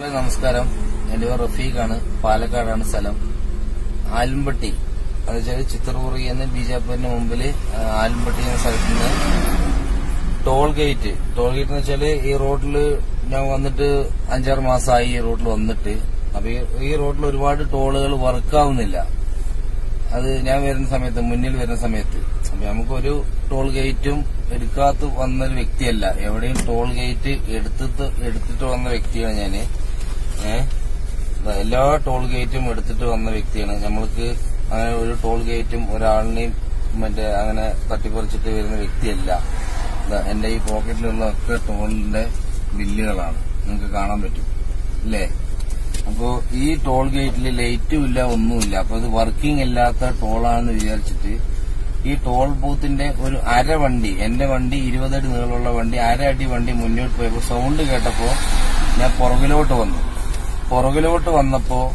സുഹൃത്തുക്കളെ നമസ്കാരം. എന്റെ പേര് റഫീഖാണ്. പാലക്കാടാണ് സ്ഥലം. ആലമ്പട്ടി എന്നുവെച്ചാൽ ചിത്രപുറി എന്ന ബീജാപ്പൂരിന് മുമ്പില് ആലമ്പട്ടി എന്ന സ്ഥലത്ത് നിന്ന് ടോൾ ഗേറ്റ് എന്ന് വെച്ചാല് ഈ റോഡില് ഞാൻ വന്നിട്ട് 5-6 മാസമായി ഈ റോഡിൽ വന്നിട്ട്. അപ്പൊ ഈ റോഡിൽ ഒരുപാട് ടോളുകൾ വർക്കാവുന്നില്ല. അത് ഞാൻ വരുന്ന സമയത്ത്, മുന്നിൽ വരുന്ന സമയത്ത് അപ്പൊ നമുക്കൊരു ടോൾ ഗേറ്റും എടുക്കാത്ത വന്നൊരു വ്യക്തിയല്ല. എവിടെയും ടോൾ ഗേറ്റ് എടുത്തിട്ട് വന്ന വ്യക്തിയാണ് ഞാന്. എല്ലാ ടോൾ ഗേറ്റും എടുത്തിട്ട് വന്ന വ്യക്തിയാണ്. നമ്മൾക്ക് അങ്ങനെ ഒരു ടോൾ ഗേറ്റും ഒരാളിനെയും അങ്ങനെ തട്ടിപ്പറിച്ചിട്ട് വരുന്ന വ്യക്തിയല്ല. എന്റെ ഈ പോക്കറ്റിലുള്ള ഒക്കെ ടോളിന്റെ ബില്ലുകളാണ്, നിങ്ങൾക്ക് കാണാൻ പറ്റും അല്ലേ. അപ്പോ ഈ ടോൾ ഗേറ്റിൽ ലൈറ്റും ഇല്ല, ഒന്നുമില്ല. അപ്പൊ ഇത് വർക്കിംഗ് ഇല്ലാത്ത ടോളാണെന്ന് വിചാരിച്ചിട്ട് ഈ ടോൾ ബൂത്തിന്റെ ഒരു അര വണ്ടി, എന്റെ വണ്ടി 20 അടി നീളമുള്ള വണ്ടി, അര അടി വണ്ടി മുന്നോട്ട് പോയപ്പോ സൗണ്ട് കേട്ടപ്പോ ഞാൻ പുറകിലോട്ട് വന്നപ്പോ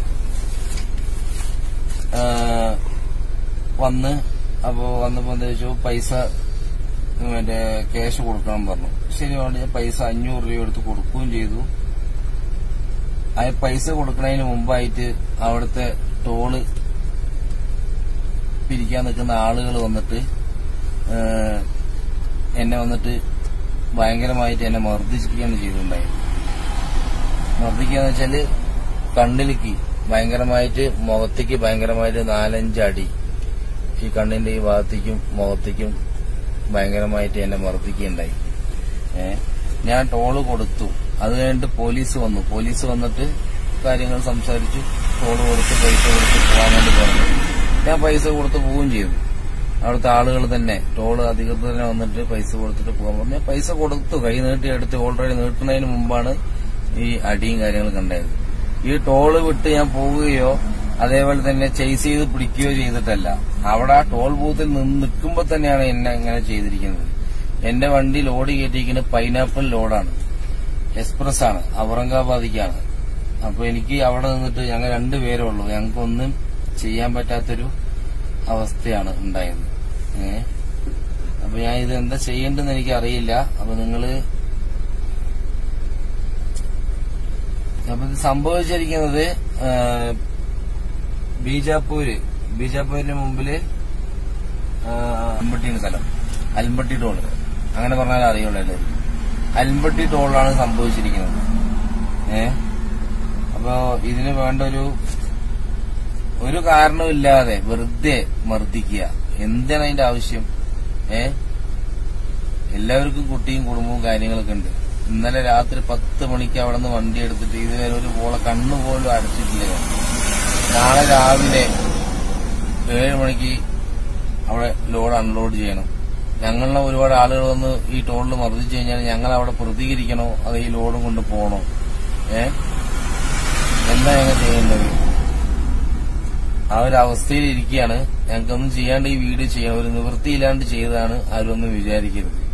വന്നപ്പോ എന്താ വെച്ചു, പൈസ ക്യാഷ് കൊടുക്കണം പറഞ്ഞു. ശരി, ഞാൻ പൈസ 500 രൂപ എടുത്ത് കൊടുക്കുകയും ചെയ്തു. ആ പൈസ കൊടുക്കുന്നതിന് മുമ്പായിട്ട് അവിടുത്തെ ടോള് പിരിക്കാൻ നിൽക്കുന്ന ആളുകൾ വന്നിട്ട് എന്നെ ഭയങ്കരമായിട്ട് എന്നെ മർദ്ദിക്കുകയാണ് ചെയ്തിട്ടുണ്ടായത്. മർദ്ദിക്കാന്ന് വെച്ചാല് കണ്ണിലേക്ക് ഭയങ്കരമായിട്ട്, മുഖത്തേക്ക് ഭയങ്കരമായിട്ട് 4-5 അടി, ഈ കണ്ണിന്റെ ഈ ഭാഗത്തേക്കും മുഖത്തേക്കും ഭയങ്കരമായിട്ട് എന്നെ മർദ്ദിക്കുകയുണ്ടായി. ഞാൻ ടോള് കൊടുത്തു. അത് കഴിഞ്ഞിട്ട് പോലീസ് വന്നിട്ട് കാര്യങ്ങൾ സംസാരിച്ചു. ടോള് കൊടുത്ത് പൈസ കൊടുത്ത് പോകാൻ വേണ്ടി പറഞ്ഞു. ഞാൻ പൈസ കൊടുത്ത് പോവുകയും ചെയ്തു. അവിടുത്തെ ആളുകൾ തന്നെ, ടോള് അധികൃതർ തന്നെ വന്നിട്ട് പൈസ കൊടുത്തിട്ട് പോകാൻ പറഞ്ഞു. ഞാൻ പൈസ കൊടുത്തു, കൈ നീട്ടി എടുത്ത്. ഓൾറെഡി നീട്ടുന്നതിന് മുമ്പാണ് ഈ അടിയും കാര്യങ്ങളും കണ്ടത്. ഈ ടോള് വിട്ട് ഞാൻ പോവുകയോ അതേപോലെ തന്നെ ചേസ് ചെയ്ത് പിടിക്കുകയോ ചെയ്തിട്ടല്ല. അവിടെ ആ ടോൾ ബൂത്തിൽ നിൽക്കുമ്പോ തന്നെയാണ് എന്നെ ഇങ്ങനെ ചെയ്തിരിക്കുന്നത്. എന്റെ വണ്ടി ലോഡ് കയറ്റിയിരിക്കുന്നത് പൈനാപ്പിൾ ലോഡാണ്, എക്സ്പ്രസ് ആണ്, ഔറംഗാബാദിക്കാണ്. അപ്പൊ എനിക്ക് അവിടെ നിന്നിട്ട് ഞങ്ങൾ 2 പേരേ ഉള്ളൂ. ഞങ്ങൾക്കൊന്നും ചെയ്യാൻ പറ്റാത്തൊരു അവസ്ഥയാണ് ഉണ്ടായത്. അപ്പൊ ഞാൻ ഇത് എന്താ ചെയ്യേണ്ടെന്ന് എനിക്ക് അറിയില്ല. അപ്പൊ അപ്പൊ ഇത് സംഭവിച്ചിരിക്കുന്നത് ബീജാപ്പൂരിന് മുമ്പില് അൽമ്പട്ടിയാണ് സ്ഥലം. അൽമ്പട്ടി ടോള് അങ്ങനെ പറഞ്ഞാൽ അറിയുള്ളൂ എല്ലാവരും. അൽമ്പട്ടി ടോളാണ് സംഭവിച്ചിരിക്കുന്നത്. അപ്പൊ ഇതിന് വേണ്ട ഒരു കാരണമില്ലാതെ വെറുതെ മർദ്ദിക്കുക. എന്താണ് അതിന്റെ ആവശ്യം? എല്ലാവർക്കും കുട്ടിയും കുടുംബവും കാര്യങ്ങളൊക്കെ ഉണ്ട്. ഇന്നലെ രാത്രി 10 മണിക്ക് അവിടെ നിന്ന് വണ്ടി എടുത്തിട്ട് ഇതുവരെ ഒരു കണ്ണുപോലും അടച്ചിട്ടില്ല. നാളെ രാവിലെ 7 മണിക്ക് അവിടെ ലോഡ് അൺലോഡ് ചെയ്യണം. ഞങ്ങളെ ഒരുപാട് ആളുകൾ വന്ന് ഈ ടോളിൽ മർദ്ദിച്ചു കഴിഞ്ഞാൽ ഞങ്ങൾ അവിടെ പ്രതികരിക്കണോ അത് ഈ ലോഡും കൊണ്ട് പോകണോ? എന്താ ഞങ്ങൾ ചെയ്യേണ്ടത്? ആ ഒരു അവസ്ഥയിൽ ഇരിക്കുകയാണ്. ഞങ്ങൾക്കൊന്നും ചെയ്യാണ്ട് ഈ വീഡിയോ ചെയ്യാൻ ഒരു നിവൃത്തിയില്ലാണ്ട് ചെയ്തതാണ്. ആരും ഒന്നും വിചാരിക്കരുത്.